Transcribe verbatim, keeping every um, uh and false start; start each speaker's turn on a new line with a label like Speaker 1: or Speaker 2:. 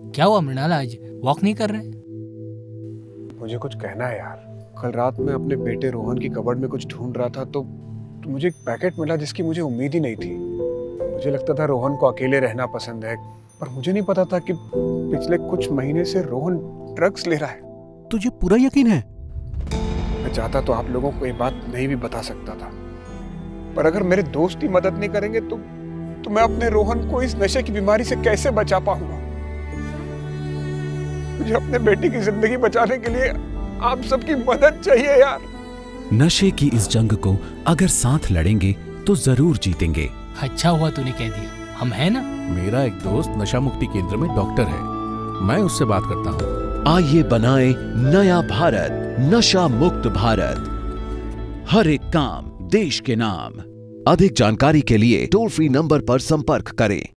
Speaker 1: क्या हुआ मृणाल, आज वॉक नहीं कर रहे?
Speaker 2: मुझे कुछ कहना है यार। कल रात में अपने बेटे रोहन की कबर्ड में कुछ ढूंढ रहा था तो, तो मुझे एक पैकेट मिला जिसकी मुझे उम्मीद ही नहीं थी। मुझे लगता था रोहन को अकेले रहना पसंद है, पर मुझे नहीं पता था कि पिछले कुछ महीने से रोहन ड्रग्स ले रहा है।
Speaker 3: तुझे पूरा यकीन है?
Speaker 2: मैं चाहता तो आप लोगों को ये बात नहीं भी बता सकता था, पर अगर मेरे दोस्त ही मदद नहीं करेंगे तो तो मैं अपने रोहन को इस नशे की बीमारी से कैसे बचा पाऊंगा। मुझे अपने बेटे की जिंदगी बचाने के लिए आप सबकी मदद चाहिए यार।
Speaker 3: नशे की इस जंग को अगर साथ लड़ेंगे तो जरूर जीतेंगे।
Speaker 1: अच्छा हुआ तूने कह दिया, हम हैं ना।
Speaker 4: मेरा एक दोस्त नशा मुक्ति केंद्र में डॉक्टर है, मैं उससे बात करता हूँ।
Speaker 3: आइए बनाएं नया भारत, नशा मुक्त भारत। हर एक काम देश के नाम। अधिक जानकारी के लिए टोल फ्री नंबर पर संपर्क करें।